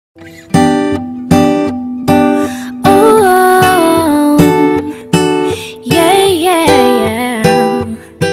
Oh, yeah, yeah, yeah.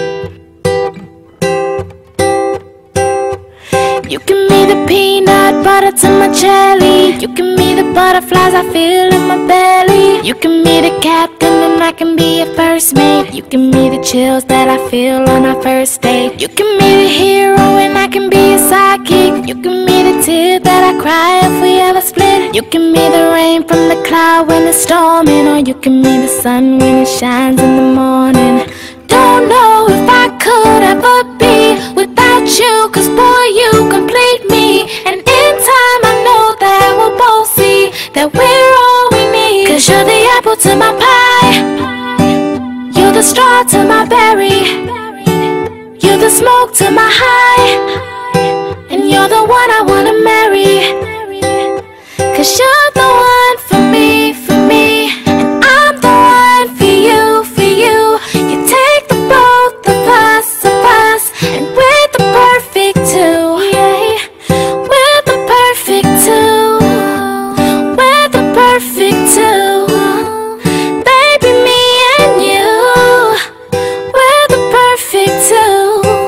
You give me the peanut butter to my jelly. You give me the butterflies I feel in my belly. You give me the captain and I can be your first mate. You give me the chills that I feel on our first date. You give me the hero and I can be your sidekick. You give me the tears that I cry if we ever split. You give me the rain from the cloud when it's storming, or you give me the sun when it shines in the morning. Don't know if I could ever be without you, 'cause boy, you complete me. And in time I know that we'll both see that we're all we need. 'Cause you're the apple to my pie, you're the straw to my berry, you're the smoke to my high, and you're the one I wanna marry. 'Cause you're the one for me, and I'm the one for you, for you. You take the both of us, and we're the perfect two. Yeah, we're the perfect two. We're the perfect two. Baby, me and you, we're the perfect two.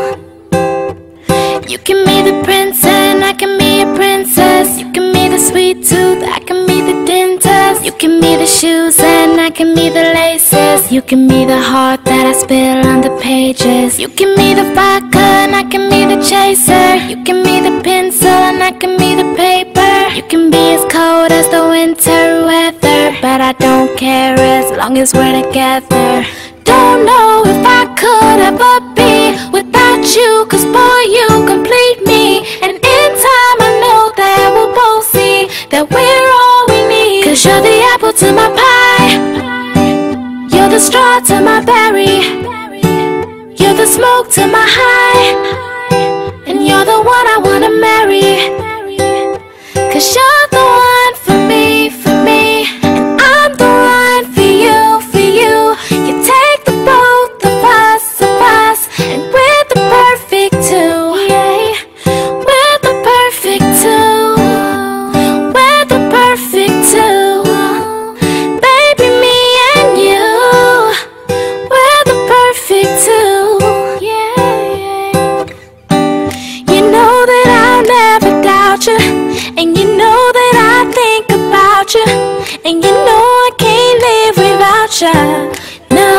You give me the prince and I can be a princess. You give me the sweet tooth, I can be the dentist. You give me the shoes and I can be the laces. You give me the heart that I spill on the pages. You give me the vodka and I can be the chaser. You give me the pencil and I can be the paper. You can be as cold as the winter weather, but I don't care as long as we're together. Don't know if I could ever be without you, 'cause boy, you complete me. And in time I know that we'll both see that we're all we need. 'Cause you're the apple to my pie, you're the straw to my berry, you're the smoke to my high, and you're the one I wanna marry. 'Cause you're the one for me, and I'm the one for you, for you. You take the both of us, and we're the perfect two. Yeah, we're the perfect two. We're the perfect two. Baby, me and you, we're the perfect two. Yeah. You know that I'll never doubt you, and you know that I think about you, and you know I can't live without you. No,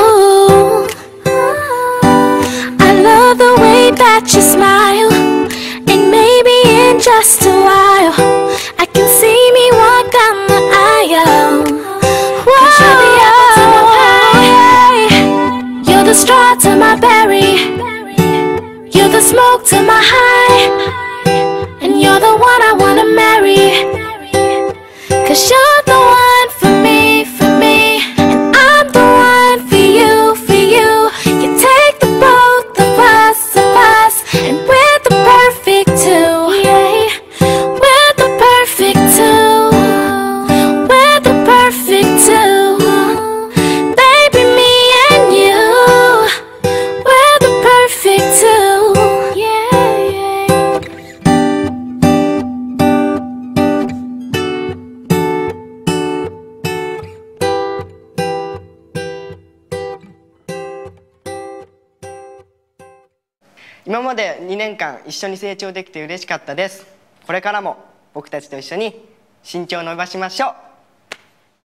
I love the way that you smile, and maybe in just a while I can see me walk down the aisle. Whoa, 'cause you're the apple to my pie, you're the straw to my berry, you're the smoke to my high, and you're the one I wanna marry. 'Cause you're the one for me, and I'm the one for you, for you. You take the both of us, and we're the perfect two. Yeah, we're the perfect two. We're the perfect two. Baby, me and you, we're the perfect two. Yeah. 今まで2年間一緒に成長できて嬉しかったです。これからも僕たちと一緒に身長を伸ばしましょう。